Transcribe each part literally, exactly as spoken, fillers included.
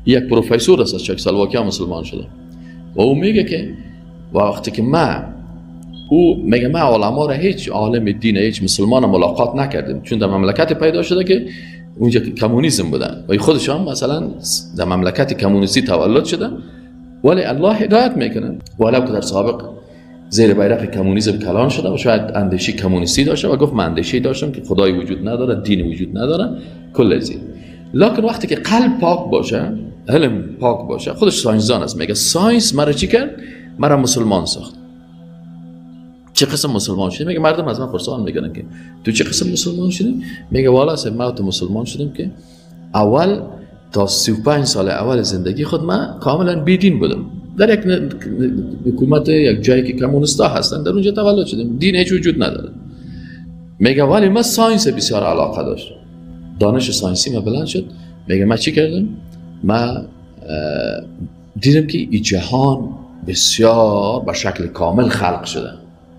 یک پروفسور است از چکسلواکیه مسلمان شده و او میگه که وقتی که ما او میگه ما علما را هیچ عالم دین هیچ مسلمان ملاقات نکردیم، چون در مملکت پیدا شده که اونجا کمونیسم بودن و خودش هم مثلا در مملکت کمونیستی تولد شده، ولی الله هدایت میکنه ولو که در سابق زیر بیرق کمونیسم کلان شده و شاید اندیشه کمونیستی داشته و گفت من اندیشه داشتم که خدای وجود نداره، دین وجود نداره، کل زیر. لکن وقتی که قلب پاک باشه، علم پاک باشه، خودش ساینسدان است، میگه ساینس مرا چی کرد؟ مرا مسلمان ساخت. چه قسم مسلمان شدی؟ میگه مردم از من پرسان میکنن که تو چه قسم مسلمان شدی؟ میگه والا سه ما تو مسلمان شدیم که اول تا سی و پنج سال اول زندگی خود من کاملا بیدین بودم، در یک حکومت یک جایی که کمونیستا هستن در اونجا تولد شدیم، دین هیچ وجود نداره. میگه ولی من ساینس بسیار علاقه داشتم، دانش ساینسی ما بلند شد. میگه من چی کردم؟ من دیدم که این جهان بسیار به شکل کامل خلق شده،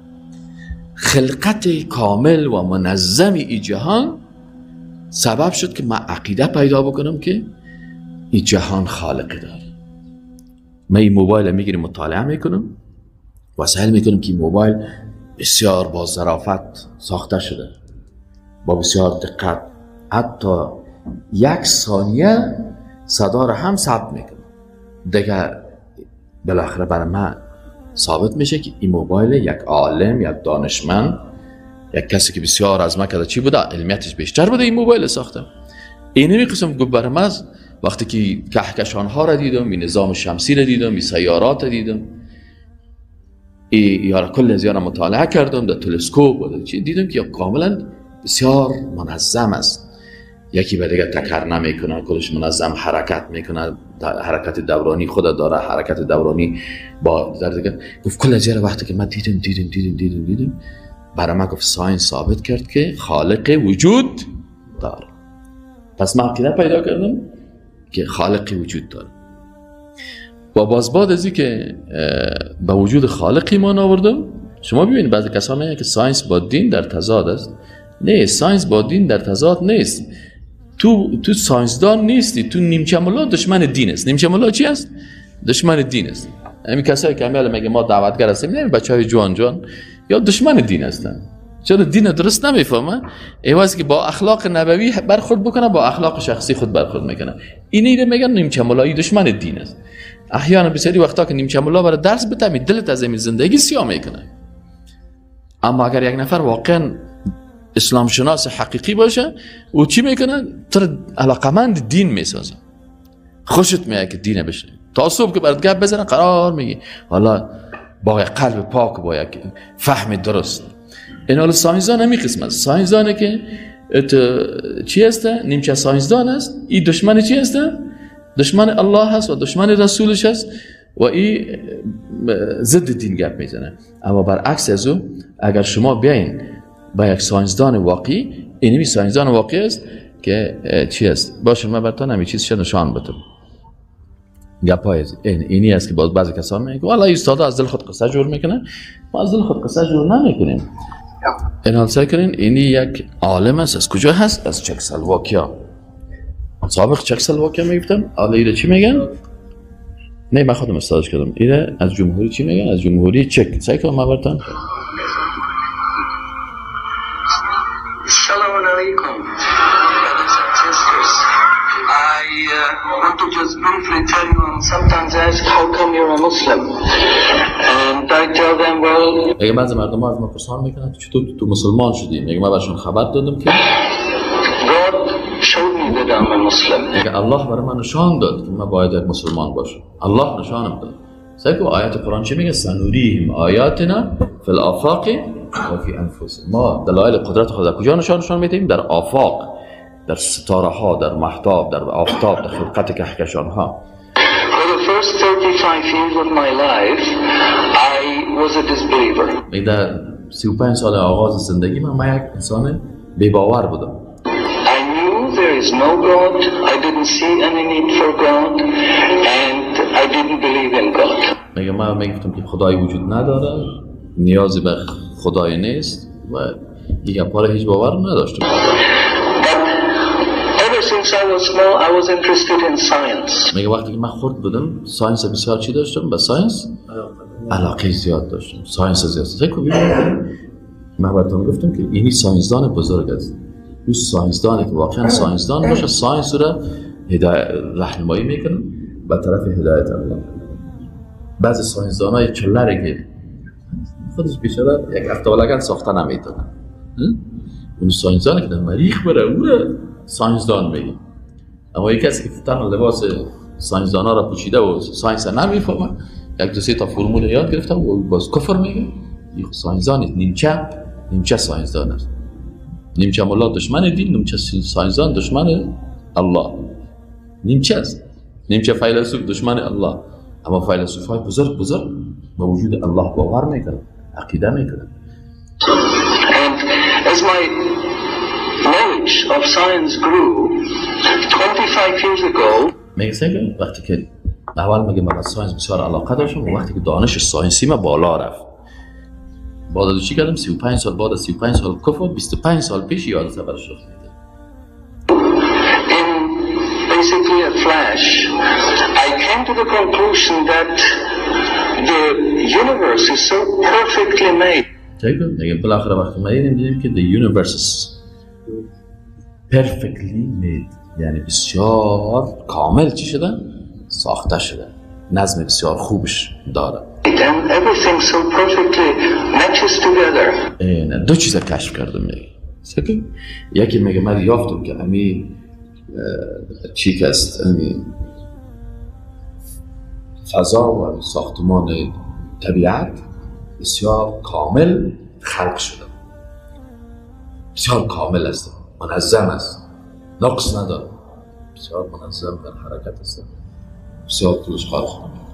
خلقت کامل و منظم این جهان سبب شد که من عقیده پیدا بکنم که این جهان خالقی داره. من این موبایل میگیرم مطالعه میکنم، وسایل میکنم که این موبایل بسیار با ظرافت ساخته شده، با بسیار دقت، حتی یک ثانیه صدا را هم ثبت میکنم. دیگه بالاخره برای من ثابت میشه که این موبایل یک عالم، یک دانشمند، یک کسی که بسیار از مکه چی بوده، علمیتش بیشتر بوده، این موبایل ساخته. اینه می قسم گفت برای من وقتی که کهکشان ها را دیدم، این نظام شمسی را دیدم، این سیارات را دیدم، این یارا کل از یارا مطالعه کردم در تلسکوپ و چی دیدم که کاملا بسیار منظم است. یکی به دیگه تکرار نمیکنه، کلش منظم حرکت میکنه، حرکت دورانی خود داره، حرکت دورانی با در دیگه. گفت کل از یارا وقتی که من دیدم دیدم دیدم دیدم دیدم برای من گفت ساینس ثابت کرد که خالق وجود داره. پس من عقیده پیدا کردم که خالق وجود داره. و باز بعد از اینکه به وجود خالق ایمان آوردم، شما ببینید بعضی کسا میگن که ساینس با دین در تضاد است. نه، ساینس با دین در تضاد نیست. تو تو ساینسدان نیستی، تو نیمچه ملا دشمن دین است. نیمچه ملا چی است؟ دشمن دین است. همین کسایی که میگن میگه ما دعوتگر هستیم، نه بچهای جوان جوان یا دشمن دین هستن. چرا دین درست نمیفهمه؟ ایواز که با اخلاق نبوی برخورد بکنه، با اخلاق شخصی خود برخورد میکنه. اینی رو میگن نیمچه ملایی دشمن دین است. احیانا بسیاری وقتا که نیمچه ملا برای درس بده، می دلت از این زندگی سیاه میکنه. اما اگر یک نفر واقعا اسلام شناس حقیقی باشه، او چی میکنه؟ تو علاقمند دین میسازه، خوشت میاد که دین بشه. تا صبح که برات گپ بزنه قرار میگی والا با قلب پاک، با یک فهم درست. این حال ساینسدان همی قسم است. ساینسدانه که چی هست؟ نیمچه ساینسدان است. این دشمن چی هست؟ دشمن الله هست و دشمن رسولش هست و این ضد دین گپ میزنه. اما برعکس از او اگر شما بیاین با یک ساینسدان واقعی، اینمی ساینسدان واقعی است که چی است؟ باشه من براتون همین چیزش نشان بدم. گپای این اینی است که باز بعضی کسان میگن والله استاد از دل خود قصه جور میکنه. ما از دل خود قصه جور نمیکنیم. این حال سعی کنین اینی یک عالم است. از کجا هست؟ از چکسلواکیا. سابق چکسلواکیا میگفتم، حالا ایره چی میگن؟ نه من خودم استادش کردم. ایره از جمهوری چی میگن؟ از جمهوری چک. سعی کنم براتون. Assalamu alaikum, brothers and sisters. I uh, want to just briefly tell you, and sometimes ask, how come you're a Muslim? And I tell them, well... اگه بعضی مردم ها از ما پرسان میکنن چطور تو مسلمان شدی؟ میگه من برشون خبر دادم که God showed me that I'm a Muslim. میگه الله برای من نشان داد که من باید یک مسلمان باشم. الله نشانم داد. سعی کن آیات قرآن چی میگه؟ سنوریهم آیاتنا فی الآفاق و فی انفسهم. ما دلایل قدرت خدا کجا نشان نشان میدیم؟ در آفاق، در ستاره ها، در مهتاب، در آفتاب، در خلقت کهکشان ها. For the first thirty-five years of my life, I was a disbeliever. میگه در سی و پنج سال آغاز زندگی من من یک انسان بی باور بودم. I knew there is no God. I didn't see any need for God, and I didn't believe in God. میگه من میگفتم که خدای وجود نداره، نیازی به خدای نیست و دیگه پاره هیچ باور نداشتم. But ever since since I was small, I was interested in science. میگه وقتی که من خرد بودم ساینس بسیار چی داشتم؟ به ساینس علاقه زیاد داشتم. ساینس زیاد. فکر ببینید من براتون گفتم که اینی ساینسدان بزرگ است. اون ساینسدانی که واقعا ساینسدان باشه ساینس رو هدایت راهنمایی میکنه به طرف هدایت الله. بعضی ساینسدانای چلره که خودش بیچاره یک هفته ولگن ساخته نمیتونه. اون ساینسدانی که در مریخ بره او رو ساینسدان میگه. اما یک کسی که فقط لباس ساینسدانا را پوشیده و ساینس نمیفهمه یک دو سه تا فرمول یاد گرفته و باز کفر میگه. این ساینسدان نیمچه نیمچه ساینسدان است. نیمچه مولا دشمن دین، نیمچه ساینسدان دشمن الله. نیمچه است. نیمچه فیلسوف دشمن الله. اما فیلسوفای بزرگ بزرگ به وجود الله باور میکنن، عقیده میکنن. And as my knowledge of science grew, twenty-five years ago, میگه که وقتی که اول میگه من ساینس بسیار علاقه داشتم و وقتی که دانش ساینسی ما بالا رفت بعد از چی کردم سی و پنج سال بعد از سی و پنج سال کفر بیست و پنج سال پیش یاد سفر شد. in basically a flash, I came to the conclusion that the universe is so perfectly made. دیگه میگه بالاخره وقتی ما دیدیم که the universe is perfectly made یعنی بسیار کامل چی شده؟ ساخته شده. نظم بسیار خوبش داره. And everything so perfectly matches together. این دو چیز کشف کردم میگه. سکی یکی میگه من یافتم که همین چی که است همین فضا و ساختمان طبیعت بسیار کامل خلق شده. بسیار کامل است. منظم است. نقص نداره. بسیار منظم در حرکت است. بسیار توش خالق.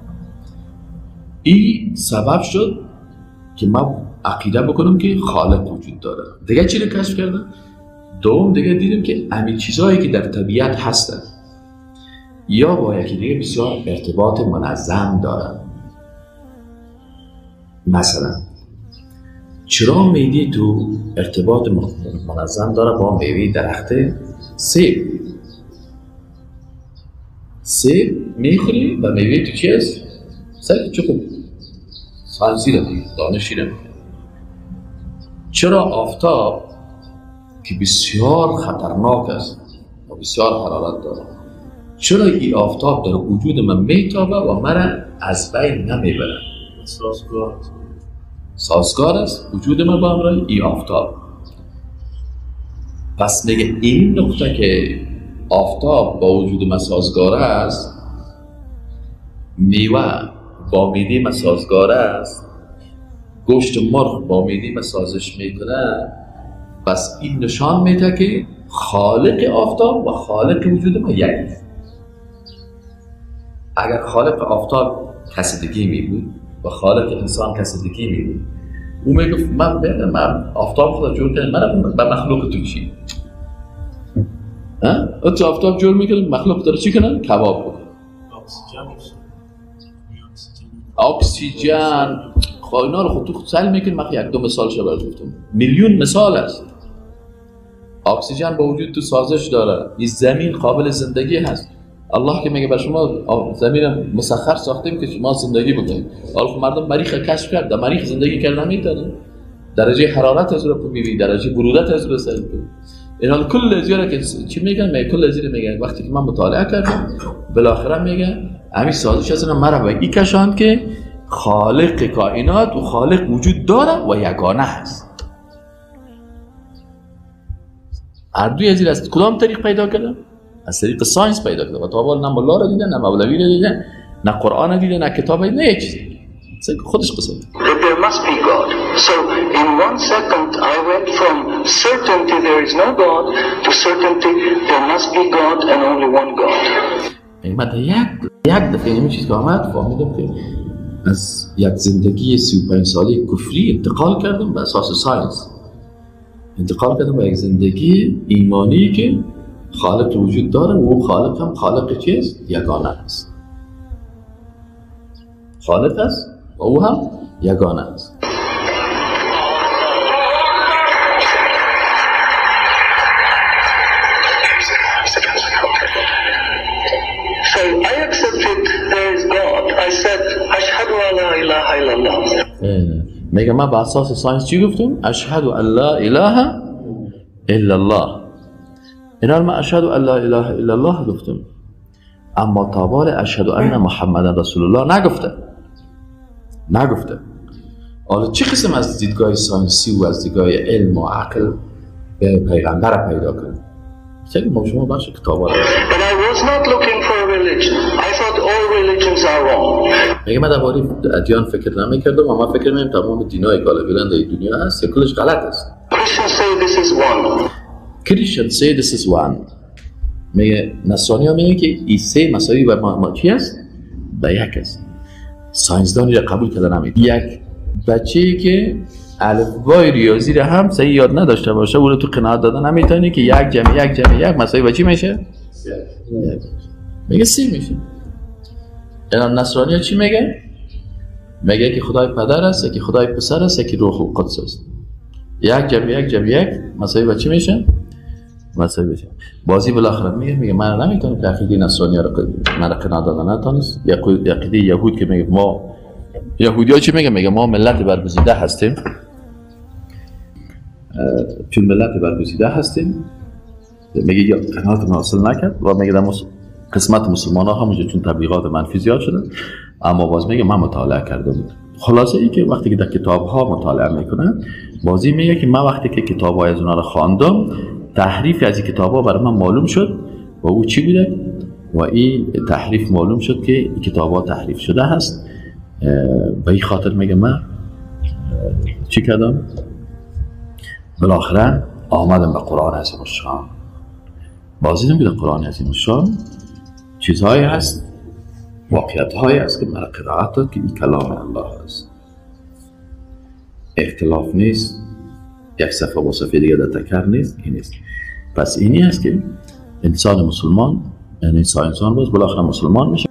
این سبب شد که من عقیده بکنم که خالق وجود داره. دیگه چی رو کشف کردم؟ دوم دیگه دیدم که همین چیزهایی که در طبیعت هستن یا با یکی دیگه بسیار ارتباط منظم دارن. مثلا چرا میدی تو ارتباط منظم داره با میوه درخت سیب؟ سیب میخوری و میوه تو چی هست؟ سیب چه خوب سانسی رو دانشی رو چرا آفتاب که بسیار خطرناک است و بسیار حرارت داره چرا این آفتاب در وجود من میتابه و من از بین نمیبره؟ سازگار سازگار است وجود من با همراه این آفتاب. پس میگه این نقطه که آفتاب با وجود من سازگار است، میوه با میدی من سازگار است، گوشت مرغ با میدی من سازش میکنه، پس این نشان میده که خالق آفتاب و خالق وجود من یکی. اگر خالق آفتاب کسیدگی می بود و خالق انسان کسیدگی می بود، او میگفت من بگم من آفتاب خدا جور کنم، من به مخلوق تو چی؟ ها؟ تو آفتاب جور میکنم، مخلوق داره چی کنن؟ کباب کنن. اکسیژن خب اینا رو خود تو خود سل میکنم. من یک دو مثال شو برات گفتم، میلیون مثال است. اکسیژن با وجود تو سازش داره. این زمین قابل زندگی هست. الله که میگه بر شما زمین مسخر ساختیم که شما زندگی بکنید. حالا مردم مریخ کشف کرد، در مریخ زندگی کردن نمیتونه. درجه حرارت از رو میبینی، درجه برودت از رو سر میبینی. این حال کل ازیاره که چی میگن؟ میگه کل ازیاره میگن وقتی که من مطالعه کردم بالاخره میگن همین سازش از من مرا به این کشاند که خالق کائنات و خالق وجود داره و یگانه هست. هر دوی ازیر از کدام طریق پیدا کردن؟ از طریق ساینس پیدا کرده و تا اول نه مولا رو دیدن، نه مولوی رو دیدن، نه قرآن رو دیدن، نه کتاب، نه یک چیزی. خودش قصد. That there must be God. So in one second I went from certainty there is no God to certainty there must be God and only one God. من یک یک دفعه این چیز که آمد فهمیدم که از یک زندگی سی و پنج ساله کفری انتقال کردم به اساس ساینس. انتقال کردم به یک زندگی ایمانی که خالق وجود داره و او خالق هم خالق چیز یگانه است. خالق است و او هم یگانه است. an la ilaha illallah. میگه من به اساس ساینس چی گفتم؟ اشهد ان لا اله الا الله. اینا من اشهد ان لا اله الا الله گفتم، اما تابال اشهد ان محمد رسول الله نگفته نگفته. حالا چه قسم از دیدگاه ساینسی و از دیدگاه علم و عقل به پیغمبر پیدا کنیم؟ چه ما شما باشه کتابا. But I was not looking for a religion. I thought all religions are wrong. میگه من درباره ادیان فکر نمی‌کردم، اما فکر می‌کردم تمام دینای غالباً در دنیا هست، کلش غلط است. Christians say this is one. Christians say this is one. میگه نصرانی ها میگه که عیسی مساوی با ما, ما چی است؟ به یک است. ساینسدانی را قبول کرده نمید. یک بچه‌ای که الفبای ریاضی را هم صحیح یاد نداشته باشه او رو تو قناعت دادن نمیتونی که یک جمع یک جمع یک مساوی با چی میشه؟ یک. میگه سی میشه. اینا نصرانی ها چی میگه؟ میگه که خدای پدر است، که خدای پسر است، که روح القدس است. یک جمع یک جمع یک مساوی با چی میشه؟ مساوی بشه. بازی بالاخره میگه میگه من نمیتونم که عقیده نصرانی رو من قناعت دادن نتونست. یا عقیده یهود که میگه ما یهودی‌ها چی میگه؟ میگه ما ملت برگزیده هستیم. چون ملت برگزیده هستیم میگه یا قناعت حاصل نکرد و میگه در قسمت مسلمان ها همونجا چون تبلیغات منفی زیاد شدن، اما باز میگه من مطالعه کردم. خلاصه ای که وقتی که در کتاب ها مطالعه میکنن بازی میگه که من وقتی که کتاب های از اونا رو خواندم تحریف از این کتاب ها برای من معلوم شد و او چی بوده و این تحریف معلوم شد که این کتاب ها تحریف شده هست. به این خاطر میگه من چی کردم؟ بالاخره آمدم به قرآن عظیم الشان. بازی نمیده قرآن عظیم الشان چیزهایی هست، واقعیت‌هایی هست که مرا قرائت داد که این کلام الله است، اختلاف نیست، یک صفحه با صفحه دیگه در تکرار نیست. این نیست. پس اینی است که انسان مسلمان، یعنی انسان باز بالاخره مسلمان میشه